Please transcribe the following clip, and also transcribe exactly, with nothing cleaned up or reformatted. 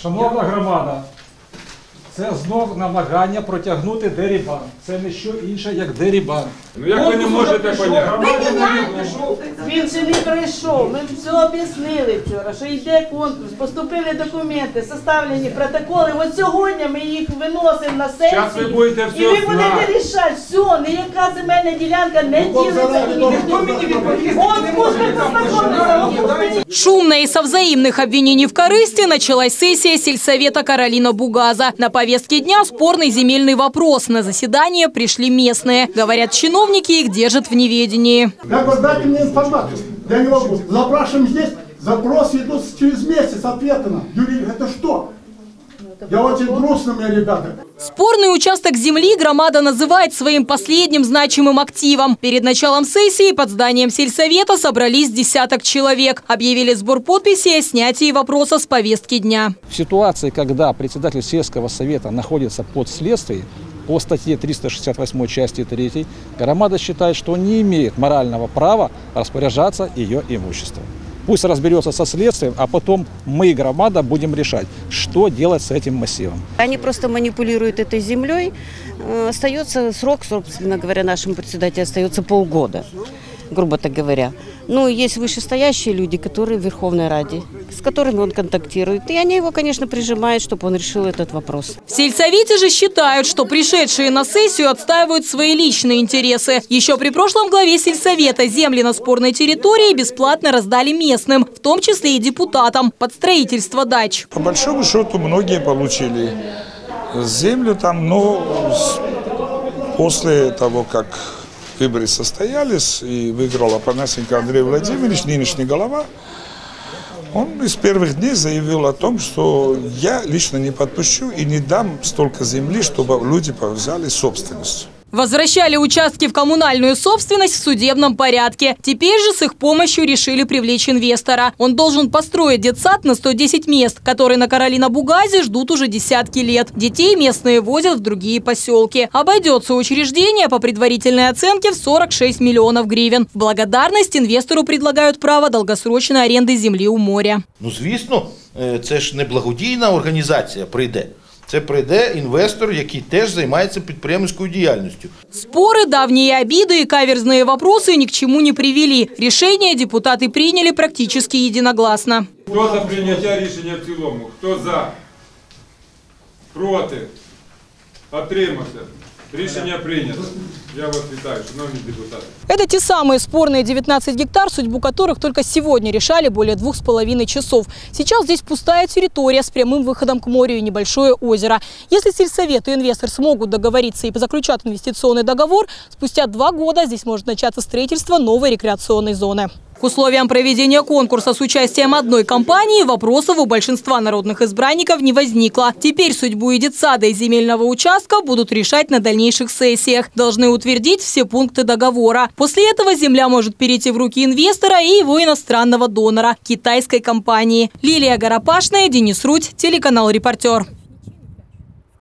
Шановна громада, це знов намагання протягнути дерибан. Це не що інше, як дерибан. Ну як ви не можете поняти? Він ще не прийшов, ми все об'яснили вчора, що йде конкурс, поступили документи, составлені протоколи. От сьогодні ми їх виносимо на сесію. Зараз ви будете все і ви будете знати. рішати, все, ніяка земельна ділянка не ділиться. Ніхто мені відповів. Шумно из-за взаимных обвинений в корысти началась сессия сельсовета Каролина Бугаза. На повестке дня спорный земельный вопрос. На заседание пришли местные. Говорят, чиновники их держат в неведении. Как вы дайте мне информацию? Я не могу. Запрашиваем здесь, запросы идут через месяц, ответно. Юрий, это что? Я очень грустно, мне, ребята. Спорный участок земли громада называет своим последним значимым активом. Перед началом сессии под зданием сельсовета собрались десяток человек. Объявили сбор подписей о снятии вопроса с повестки дня. В ситуации, когда председатель сельского совета находится под следствием, по статье триста шестьдесят восьмой части третьей, громада считает, что он не имеет морального права распоряжаться ее имуществом. Пусть разберется со следствием, а потом мы, громада, будем решать, что делать с этим массивом. Они просто манипулируют этой землей. Остается срок, собственно говоря, нашему председателю остается полгода, грубо так говоря. Ну, есть вышестоящие люди, которые в Верховной Раде, с которыми он контактирует. И они его, конечно, прижимают, чтобы он решил этот вопрос. В сельсовете же считают, что пришедшие на сессию отстаивают свои личные интересы. Еще при прошлом главе сельсовета земли на спорной территории бесплатно раздали местным, в том числе и депутатам, под строительство дач. По большому счету многие получили землю там, но после того, как выборы состоялись и выиграл Апанасенко Андрей Владимирович, нынешний глава, он из первых дней заявил о том, что я лично не подпущу и не дам столько земли, чтобы люди взяли собственность. Возвращали участки в коммунальную собственность в судебном порядке. Теперь же с их помощью решили привлечь инвестора. Он должен построить детсад на сто десять мест, который на Каролина Бугазе ждут уже десятки лет. Детей местные возят в другие поселки. Обойдется учреждение по предварительной оценке в сорок шесть миллионов гривен. В благодарность инвестору предлагают право долгосрочной аренды земли у моря. Ну, звісно, це ж не благодійна організація прийде. Це прийде інвестор, який теж займається підприємницькою діяльністю. Споры, давние обиды и каверзные вопросы ни к чему не привели. Решение депутаты приняли практически единогласно. Хто за прийняття рішення в цілому? Хто за? Проти? Отримався? Решение принято. Я вас витаю, шановні депутаты. Это те самые спорные девятнадцать гектар, судьбу которых только сегодня решали более двух с половиной часов. Сейчас здесь пустая территория с прямым выходом к морю и небольшое озеро. Если сельсовет и инвестор смогут договориться и заключат инвестиционный договор, спустя два года здесь может начаться строительство новой рекреационной зоны. К условиям проведения конкурса с участием одной компании вопросов у большинства народных избранников не возникло. Теперь судьбу и детсада, и земельного участка будут решать на дальнейших сессиях. Должны утвердить все пункты договора. После этого земля может перейти в руки инвестора и его иностранного донора – китайской компании. Лилия Горопашная, Денис Рудь, телеканал «Репортер».